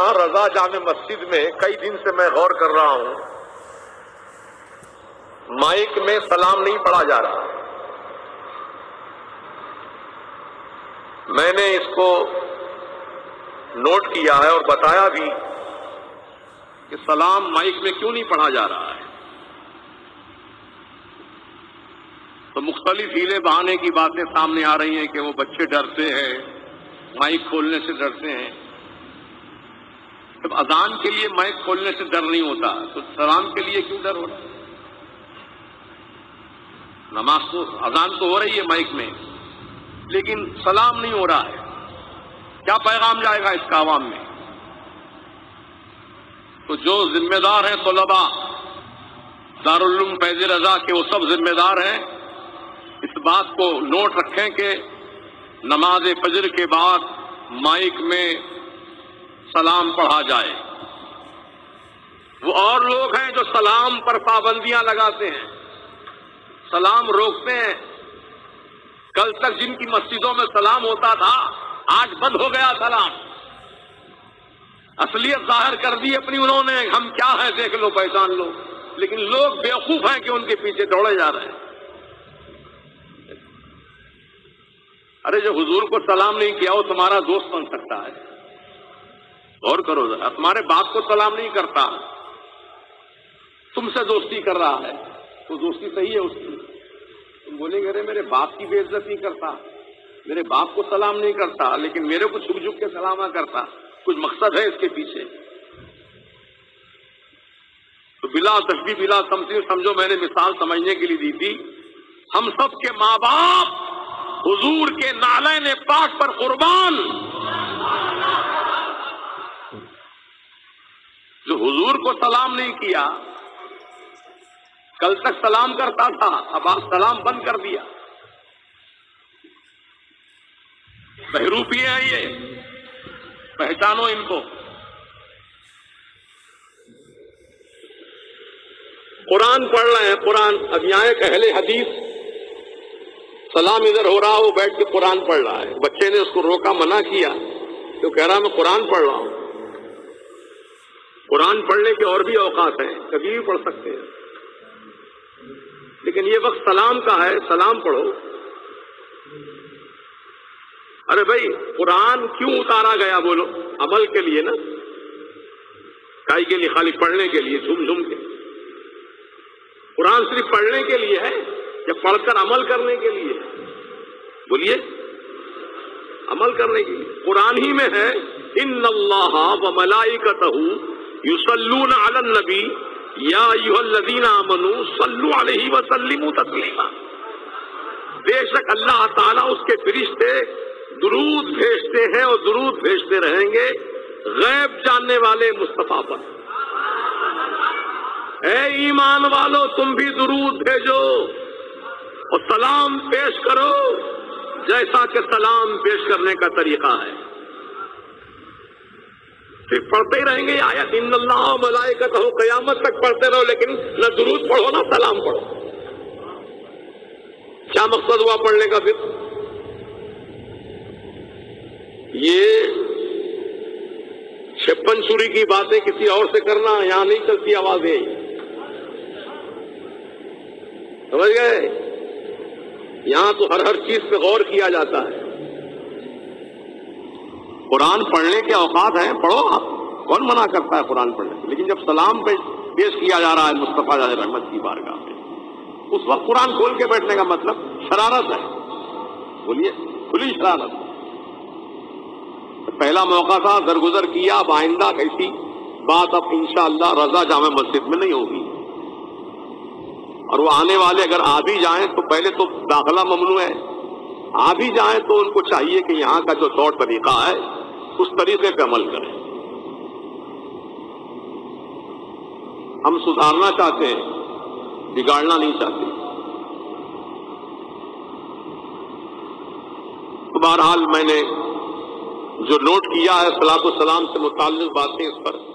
یہاں رضا جامع مسجد میں کئی دن سے میں غور کر رہا ہوں، مائک میں سلام نہیں پڑھا جا رہا۔ میں نے اس کو نوٹ کیا ہے اور بتایا بھی کہ سلام مائک میں کیوں نہیں پڑھا جا رہا ہے۔ تو مختلف ہیلے بہانے کی باتیں سامنے آ رہی ہیں کہ وہ بچے ڈرتے ہیں، مائک کھولنے سے ڈرتے ہیں۔ جب اذان کے لیے مائک کھولنے سے ڈر نہیں ہوتا تو سلام کے لیے کیوں ڈر ہوتا؟ نماز تو اذان تو ہو رہی ہے مائک میں، لیکن سلام نہیں ہو رہا ہے۔ کیا پیغام جائے گا اس کا عوام میں؟ تو جو ذمہ دار ہیں طلباء دارالعلوم فیض رضا کے، وہ سب ذمہ دار ہیں، اس بات کو نوٹ رکھیں کہ نماز فجر کے بعد مائک میں سلام پڑھا جائے۔ وہ اور لوگ ہیں جو سلام پر پابندیاں لگاتے ہیں، سلام روکتے ہیں۔ کل تک جن کی مسجدوں میں سلام ہوتا تھا، آج بند ہو گیا سلام۔ اصلیت ظاہر کر دی اپنی انہوں نے، ہم کیا ہیں دیکھ لو، پہچان لو، لیکن لوگ بیوقوف ہیں کہ ان کے پیچھے دوڑے جا رہے ہیں۔ ارے جو حضور کو سلام نہیں کیا وہ تمہارا دوست بن سکتا ہے؟ غور کرو ذرا، تمہارے باپ کو سلام نہیں کرتا، تم سے دوستی کر رہا ہے، تو دوستی صحیح ہے اس کی؟ تم بولیں گے ارے میرے باپ کی بے عزتی کرتا، میرے باپ کو سلام نہیں کرتا، لیکن میرے کو جھک جھک کے سلام کرتا، کچھ مقصد ہے اس کے پیچھے۔ تو بلا تشبیہ بلا تمثیل سمجھو، میں نے مثال سمجھنے کے لیے دی تھی۔ ہم سب کے ماں باپ حضور کے نعلین پاک پر قربان، جو حضور کو سلام نہیں کیا، کل تک سلام کرتا تھا، اب آپ سلام بند کر دیا۔ بہروپی ہیں یہ، پہچانو ان کو۔ قرآن پڑھ رہے ہیں، قرآن، اب یہاں ایک اہل حدیث سلام ادھر ہو رہا، وہ بیٹھ کے قرآن پڑھ رہا ہے، بچے نے اس کو روکا، منع کیا، تو کہہ رہا میں قرآن پڑھ رہا ہوں۔ قرآن پڑھنے کے اور بھی اوقات ہیں، کبھی بھی پڑھ سکتے ہیں، لیکن یہ وقت سلام کا ہے، سلام پڑھو۔ ارے بھائی قرآن کیوں اتارا گیا بولو؟ عمل کے لیے نا، کائی کے لیے؟ خالی پڑھنے کے لیے جھوم جھوم کے؟ قرآن صرف پڑھنے کے لیے ہے یا پڑھ کر عمل کرنے کے لیے؟ بولیے، عمل کرنے کے لیے۔ قرآن ہی میں ہے ان اللہ و ملائکتہ یصلون علی النبی یا ایھا الذین آمنوا صلوا علیہ وسلموا تسلیما۔ بے شک اللہ تعالیٰ اس کے فرشتے درود بھیجتے ہیں اور درود بھیجتے رہیں گے غیب جاننے والے مصطفیٰ پر۔ اے ایمان والو تم بھی درود بھیجو اور سلام پیش کرو جیسا کہ سلام پیش کرنے کا طریقہ ہے۔ صرف پڑھتے ہی رہیں گے یہ آیت ان اللہ و ملائکتہ، قیامت تک پڑھتے رہو، لیکن نہ درود پڑھو نہ سلام پڑھو۔ کیا مقصد ہوا پڑھنے کا پھر؟ یہ 56 سوری کی باتیں کسی اور سے کرنا یہاں نہیں چلتی آوازیں، سمجھ گئے؟ یہاں تو ہر چیز پہ غور کیا جاتا ہے۔ قرآن پڑھنے کے اوقات ہیں، پڑھو آپ، کون منع کرتا ہے قرآن پڑھنے سے؟ لیکن جب سلام پیش کیا جا رہا ہے مصطفیٰ رحمت کی بارگاہ میں، اس وقت قرآن کھول کے بیٹھنے کا مطلب شرارت ہے۔ بولیے، کھلی شرارت۔ پہلا موقع تھا، درگزر کیا، اب آئندہ ایسی بات اب انشاءاللہ رضا جامع مسجد میں نہیں ہوگی۔ اور وہ آنے والے اگر آ بھی جائیں تو پہلے تو داخلہ ممنوع ہے، آ بھی جائیں تو ان کو چاہیے کہ یہاں کا جو طور طریقہ ہے اس طریقے پہ عمل کریں۔ ہم سدھارنا چاہتے ہیں، بگاڑنا نہیں چاہتے۔ تو بہرحال میں نے جو نوٹ کیا ہے صلاۃ و سلام سے متعلق باتیں، اس پر